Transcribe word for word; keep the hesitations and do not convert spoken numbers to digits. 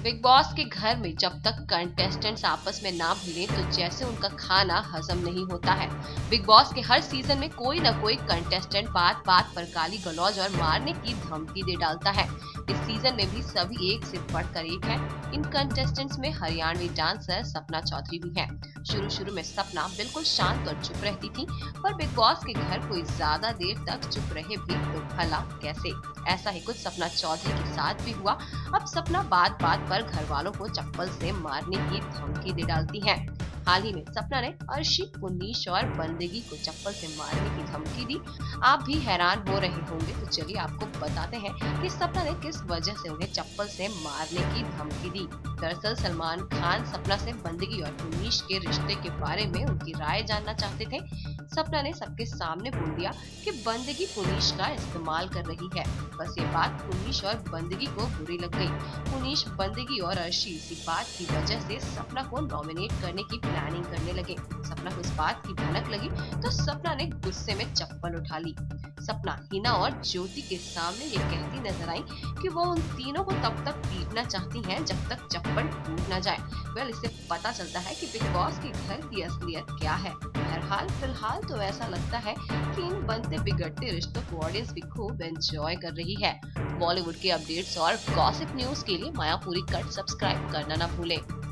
Big boss के घर में जब तक कंटेस्टेंट्स आपस में ना भिड़े तो जैसे उनका खाना हजम नहीं होता है। बिग बॉस के हर सीजन में कोई न कोई कंटेस्टेंट बात बात पर गाली गलौज और मारने की धमकी दे डालता है। इस सीजन में भी सभी एक से बढ़कर एक है। इन कंटेस्टेंट्स में हरियाणवी डांसर सपना चौधरी भी है। शुरू शुरू में सपना बिल्कुल शांत और चुप रहती थी, पर बिग बॉस के घर कोई ज्यादा देर तक चुप रहे भी तो भला कैसे। ऐसा ही कुछ सपना चौधरी के साथ भी हुआ। अब सपना बात बात पर घर वालों को चप्पल से मारने की धमकी दे डालती है। हाल ही में सपना ने अर्शी, पुनीश और बंदगी को चप्पल से मारने की धमकी दी। आप भी हैरान हो रहे होंगे, तो चलिए आपको बताते हैं कि सपना ने किस वजह से उन्हें चप्पल से मारने की धमकी दी। दरअसल सलमान खान सपना से बंदगी और पुनीश के रिश्ते के बारे में उनकी राय जानना चाहते थे। सपना ने सबके सामने बोल दिया कि बंदगी पुनीश का इस्तेमाल कर रही है। बस ये बात पुनीश और बंदगी को बुरी लग गई। पुनीश, बंदगी और अर्शी इसी बात की वजह से सपना को नॉमिनेट करने की प्लानिंग करने लगे। सपना को इस बात की भनक लगी तो सपना ने गुस्से में चप्पल उठा ली। सपना हिना और ज्योति के सामने ये कहती नजर आई कि वो उन तीनों को तब तक पीटना चाहती हैं जब तक चप्पल टूट न जाए। वेल, इससे पता चलता है कि बिग बॉस के घर की असलियत क्या है। बहरहाल फिलहाल तो ऐसा लगता है कि इन बनते बिगड़ते रिश्तों को ऑडियंस भी खूब एंजॉय कर रही है। बॉलीवुड के अपडेट्स और गॉसिप न्यूज के लिए मायापुरी कट सब्सक्राइब करना ना भूलें।